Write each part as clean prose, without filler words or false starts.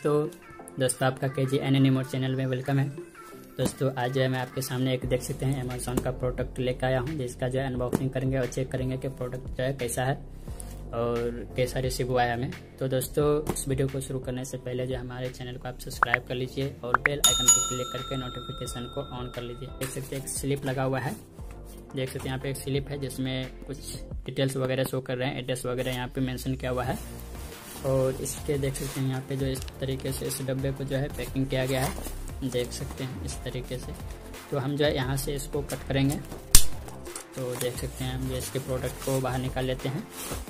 दोस्तों आपका KG एनिमोर चैनल में वेलकम है। दोस्तों आज जो है मैं आपके सामने एक देख सकते हैं अमेज़ॉन का प्रोडक्ट लेकर आया हूं, जिसका जो है अनबॉक्सिंग करेंगे और चेक करेंगे कि प्रोडक्ट जो है कैसा है और कैसा रिसीव हुआ है हमें। तो दोस्तों इस वीडियो को शुरू करने से पहले जो हमारे चैनल को आप सब्सक्राइब कर लीजिए और बेल आइकन पर क्लिक करके नोटिफिकेशन को ऑन कर लीजिए। देख सकते हैं एक स्लिप लगा हुआ है, देख सकते हैं यहाँ पे एक स्लिप है जिसमें कुछ डिटेल्स वगैरह शो कर रहे हैं, एड्रेस वगैरह यहाँ पे मेंशन किया हुआ है। और इसके देख सकते हैं यहाँ पे जो इस तरीके से इस डब्बे को जो है पैकिंग किया गया है, देख सकते हैं इस तरीके से। तो हम जो है यहाँ से इसको कट करेंगे, तो देख सकते हैं हम जो इसके प्रोडक्ट को बाहर निकाल लेते हैं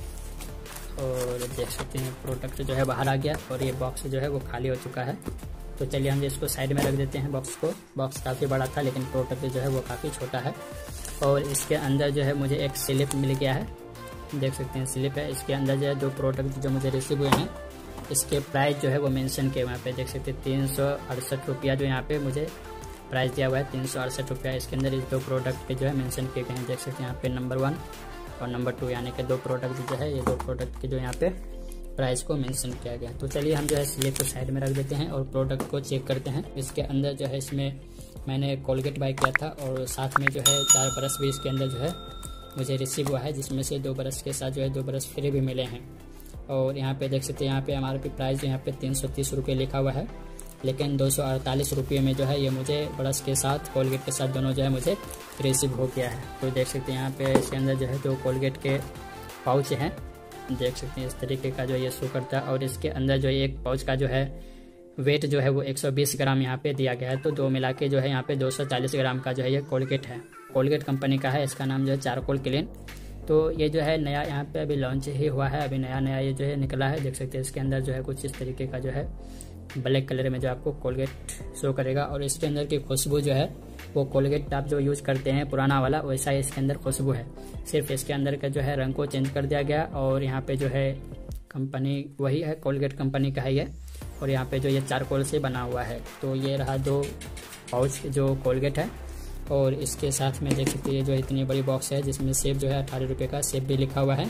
और देख सकते हैं प्रोडक्ट जो है बाहर आ गया और ये बॉक्स जो है वो खाली हो चुका है। तो चलिए हम इसको साइड में रख देते हैं बॉक्स को। बॉक्स काफ़ी बड़ा था लेकिन प्रोडक्ट जो है वो काफ़ी छोटा है। और इसके अंदर जो है मुझे एक स्लिप मिल गया है, देख सकते हैं स्लिप है। इसके अंदर जो है दो प्रोडक्ट जो मुझे रिसीव हुए हैं, इसके प्राइस जो है वो मेंशन किए वहाँ पे देख सकते हैं 368 रुपया जो यहाँ पे मुझे प्राइस दिया हुआ है, 368 रुपया। इसके अंदर इस दो प्रोडक्ट के जो है मेंशन किए गए हैं, देख सकते हैं यहाँ पे नंबर 1 और नंबर 2 यानी कि दो प्रोडक्ट जो है ये दो प्रोडक्ट के जो यहाँ पे प्राइस को मेंशन किया गया। तो चलिए हम जो है स्लिप को साइड में रख देते हैं और प्रोडक्ट को चेक करते हैं। इसके अंदर जो है इसमें मैंने कोलगेट बाय किया था और साथ में जो है 4 ब्रश भी इसके अंदर जो है मुझे रिसीव हुआ है, जिसमें से 2 ब्रश के साथ जो है 2 ब्रश फ्री भी मिले हैं। और यहाँ पे देख सकते हैं यहाँ पे MRP प्राइस जो यहाँ पे 330 रुपये लिखा हुआ है, लेकिन 248 रुपये में जो है ये मुझे ब्रश के साथ कोलगेट के साथ दोनों जो है मुझे रिसीव हो गया है। तो देख सकते हैं यहाँ पे इसके अंदर जो है 2 कोलगेट के पाउच हैं, देख सकते हैं इस तरीके का जो ये शो करता है। और इसके अंदर जो एक पाउच का जो है वेट जो है वो 120 ग्राम यहाँ पे दिया गया है। तो दो मिला के जो है यहाँ पे 240 ग्राम का जो है ये कोलगेट है, कोलगेट कंपनी का है। इसका नाम जो है चारकोल क्लीन। तो ये जो है नया यहाँ पे अभी लॉन्च ही हुआ है, अभी नया ये जो है निकला है। देख सकते हैं इसके अंदर जो है कुछ इस तरीके का जो है ब्लैक कलर में जो आपको कोलगेट शो करेगा। और इसके अंदर की खुशबू जो है वो कोलगेट आप जो यूज करते हैं पुराना वाला, वैसा ही इसके अंदर खुशबू है। सिर्फ इसके अंदर का जो है रंग को चेंज कर दिया गया और यहाँ पे जो है कंपनी वही है, कोलगेट कंपनी का है ये। और यहाँ पे जो ये चारकोल से बना हुआ है। तो ये रहा 2 पाउच जो कोलगेट है। और इसके साथ में देख सकते हैं जो इतनी बड़ी बॉक्स है जिसमें सेब जो है 18 रुपये का सेब भी लिखा हुआ है।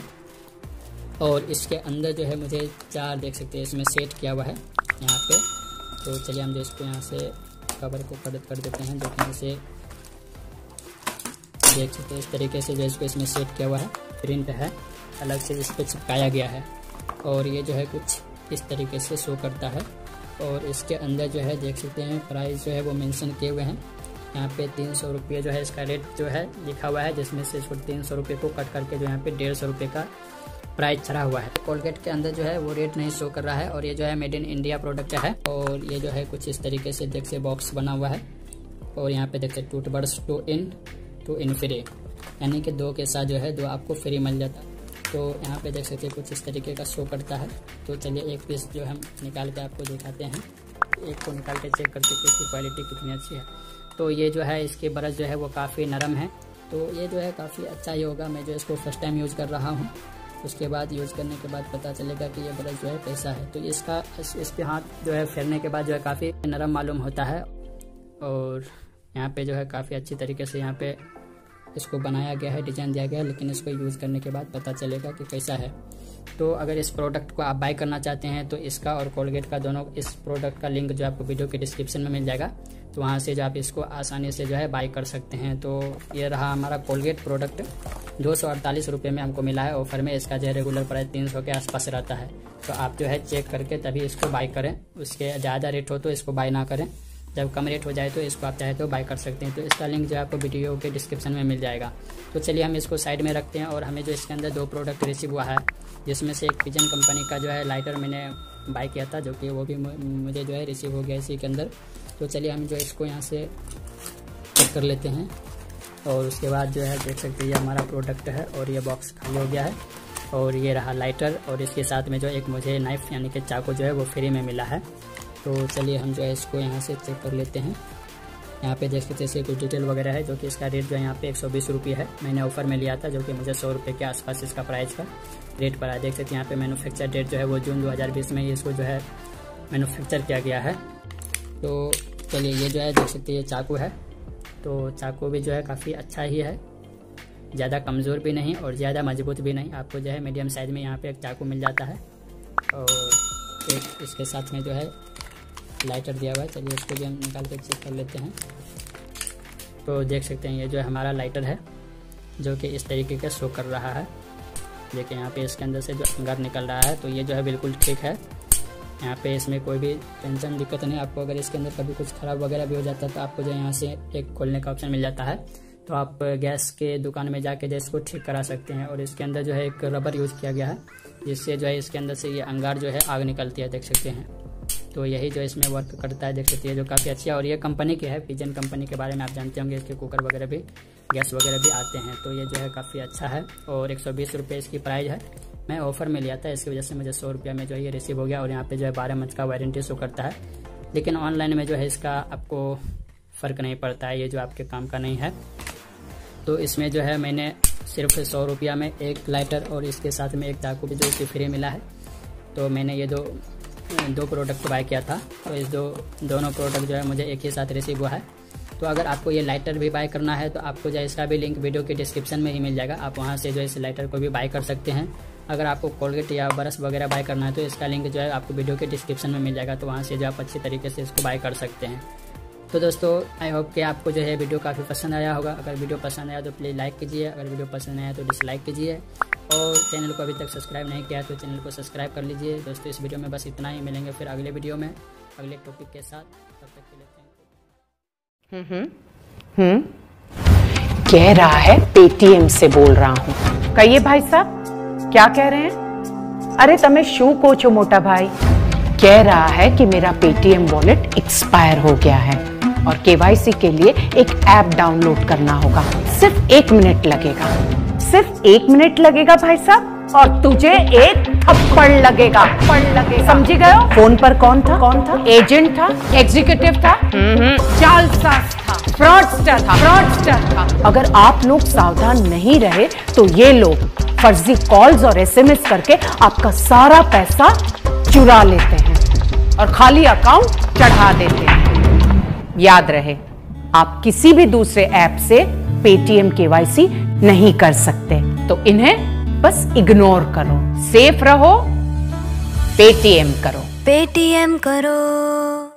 और इसके अंदर जो है मुझे 4 देख सकते हैं इसमें सेट किया हुआ है यहाँ पे। तो चलिए हम जो इसको यहाँ से कवर को कर देते हैं, जो कि इसे देख सकते हैं इस तरीके से जो इसको इसमें सेट किया हुआ है। प्रिंट है अलग से इस पर चिपकाया गया है और ये जो है कुछ इस तरीके से शो करता है। और इसके अंदर जो है देख सकते हैं प्राइस जो है वो मेंशन किए हुए हैं यहाँ पे 300 रुपये जो है इसका रेट जो है लिखा हुआ है, जिसमें से इसको 300 रुपये को कट करके जो यहाँ पे 150 रुपये का प्राइस चढ़ा हुआ है। कोलगेट के अंदर जो है वो रेट नहीं शो कर रहा है और ये जो है मेड इन इंडिया प्रोडक्ट है। और ये जो है कुछ इस तरीके से देख से बॉक्स बना हुआ है। और यहाँ पे देखते टूथब्रश 2 in फ्री, यानी कि 2 के साथ जो है 2 आपको फ्री मिल जाता है। तो यहाँ पे देख सकते हैं कुछ इस तरीके का शो करता है। तो चलिए एक पीस जो हम निकाल के आपको दिखाते हैं, एक को निकाल के चेक करते हैं कि इसकी क्वालिटी कितनी अच्छी है। तो ये जो है इसके ब्रश जो है वो काफ़ी नरम है, तो ये जो है काफ़ी अच्छा ही होगा। मैं जो इसको फर्स्ट टाइम यूज़ कर रहा हूँ, उसके बाद यूज़ करने के बाद पता चलेगा कि ये ब्रश जो है कैसा है। तो इसका इस पे हाथ जो है फेरने के बाद जो है काफ़ी नरम मालूम होता है। और यहाँ पे जो है काफ़ी अच्छी तरीके से यहाँ पे इसको बनाया गया है, डिजाइन दिया गया है, लेकिन इसको यूज़ करने के बाद पता चलेगा कि कैसा है। तो अगर इस प्रोडक्ट को आप बाय करना चाहते हैं तो इसका और कोलगेट का दोनों इस प्रोडक्ट का लिंक जो आपको वीडियो के डिस्क्रिप्शन में मिल जाएगा, तो वहाँ से जो आप इसको आसानी से जो है बाय कर सकते हैं। तो ये रहा हमारा कोलगेट प्रोडक्ट, 248 रुपये में हमको मिला है ऑफर में। इसका जो है रेगुलर प्राइस 300 के आसपास रहता है। तो आप जो है चेक करके तभी इसको बाय करें, उसके ज़्यादा रेट हो तो इसको बाय ना करें, जब कम रेट हो जाए तो इसको आप चाहे तो बाय कर सकते हैं। तो इसका लिंक जो है आपको वीडियो के डिस्क्रिप्शन में मिल जाएगा। तो चलिए हम इसको साइड में रखते हैं। और हमें जो इसके अंदर 2 प्रोडक्ट रिसीव हुआ है, जिसमें से एक पिजन कंपनी का जो है लाइटर मैंने बाय किया था, जो कि वो भी मुझे जो है रिसीव हो गया इसी के अंदर। तो चलिए हम जो इसको यहाँ से चेक कर लेते हैं। और उसके बाद जो है देख सकते हैं ये हमारा प्रोडक्ट है और ये बॉक्स खाली हो गया है। और ये रहा लाइटर और इसके साथ में जो एक मुझे नाइफ यानी कि चाकू जो है वो फ्री में मिला है। तो चलिए हम जो है इसको यहाँ से चेक कर लेते हैं। यहाँ पे देख सकते हैं कुछ डिटेल वगैरह है, जो कि इसका रेट जो है यहाँ पे 120 रुपये है। मैंने ऑफर में लिया था, जो कि मुझे 100 रुपये के आसपास इसका प्राइस का रेट पड़ा। देख सकते हैं यहाँ पे मैन्युफैक्चर डेट जो है वो जून 2020 में इसको जो है मैन्युफैक्चर किया गया है। तो चलिए ये जो है देख सकते हैं ये चाकू है। तो चाकू भी जो है काफ़ी अच्छा ही है, ज़्यादा कमज़ोर भी नहीं और ज़्यादा मजबूत भी नहीं। आपको जो है मीडियम साइज़ में यहाँ पे एक चाकू मिल जाता है। और एक इसके साथ में जो है लाइटर दिया हुआ है। चलिए इसको भी हम निकाल के चेक कर लेते हैं। तो देख सकते हैं ये जो है हमारा लाइटर है, जो कि इस तरीके का शो कर रहा है। देखिए यहाँ पे इसके अंदर से जो अंगार निकल रहा है, तो ये जो है बिल्कुल ठीक है। यहाँ पे इसमें कोई भी टेंशन दिक्कत नहीं। आपको अगर इसके अंदर कभी कुछ ख़राब वगैरह भी हो जाता है तो आपको जो यहाँ से एक खोलने का ऑप्शन मिल जाता है, तो आप गैस के दुकान में जाके जो इसको ठीक करा सकते हैं। और इसके अंदर जो है एक रबर यूज़ किया गया है, जिससे जो है इसके अंदर से ये अंगार जो है आग निकलती है, देख सकते हैं। तो यही जो इसमें वर्क करता है, देख सकते हैं, जो काफ़ी अच्छी है। और ये कंपनी की है, पिजन कंपनी के बारे में आप जानते होंगे, इसके कुकर वगैरह भी, गैस वगैरह भी आते हैं। तो ये जो है काफ़ी अच्छा है और 120 रुपये इसकी प्राइस है। मैं ऑफर में लिया था, इसकी वजह से मुझे 100 रुपये में जो है ये रिसीव हो गया। और यहाँ पे जो है 12 मंथ का वारंटी शो करता है, लेकिन ऑनलाइन में जो है इसका आपको फ़र्क नहीं पड़ता है, ये जो आपके काम का नहीं है। तो इसमें जो है मैंने सिर्फ 100 रुपया में एक लाइटर और इसके साथ में एक चाकू भी जो कि फ्री मिला है। तो मैंने ये दो प्रोडक्ट बाय किया था, तो इस दोनों प्रोडक्ट जो है मुझे एक ही साथ रिसीव हुआ है। तो अगर आपको ये लाइटर भी बाय करना है तो आपको जो है इसका भी लिंक वीडियो के डिस्क्रिप्शन में ही मिल जाएगा। आप वहाँ से जो है इस लाइटर को भी बाय कर सकते हैं। अगर आपको कोलगेट या ब्रश वगैरह बाय करना है तो इसका लिंक जो है आपको वीडियो के डिस्क्रिप्शन में मिल जाएगा, तो वहाँ से जो आप अच्छी तरीके से इसको बाय कर सकते हैं। तो दोस्तों आई होप कि आपको जो है वीडियो काफ़ी पसंद आया होगा। अगर वीडियो पसंद आया तो प्लीज़ लाइक कीजिए, अगर वीडियो पसंद आया तो डिसलाइक कीजिए, और चैनल को अभी तक सब्सक्राइब नहीं किया तो चैनल को सब्सक्राइब कर लीजिए। दोस्तों इस वीडियो में बस इतना ही, मिलेंगे फिर अगले वीडियो में अगले टॉपिक के साथ। तब तक के लिए थैंक यू। कह रहा है पेटीएम से बोल रहा हूँ। कहिए भाई साहब, क्या कह रहे हैं? अरे तमें शू कोचो मोटा भाई। कह रहा है कि मेरा पेटीएम वॉलेट एक्सपायर हो गया है और केवाईसी के लिए एक ऐप डाउनलोड करना होगा। सिर्फ 1 मिनट लगेगा, सिर्फ 1 मिनट लगेगा भाई साहब, और तुझे एक थप्पड़ लगेगा। समझी गए हो? फोन पर कौन था? एजेंट था, एग्जीक्यूटिव था, जालसाज था, फ्रॉडस्टर था। अगर आप लोग सावधान नहीं रहे तो ये लोग फर्जी कॉल्स और एसएमएस करके आपका सारा पैसा चुरा लेते हैं और खाली अकाउंट चढ़ा देते हैं। याद रहे, आप किसी भी दूसरे ऐप से पेटीएम केवाईसी नहीं कर सकते, तो इन्हें बस इग्नोर करो। सेफ रहो, पेटीएम करो।